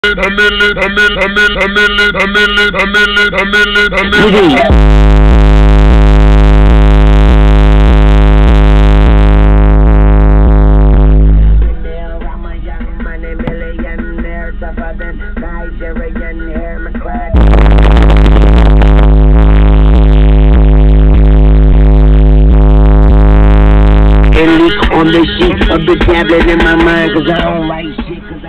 On this shit, a big tablet in my mind, cause I don't write shit.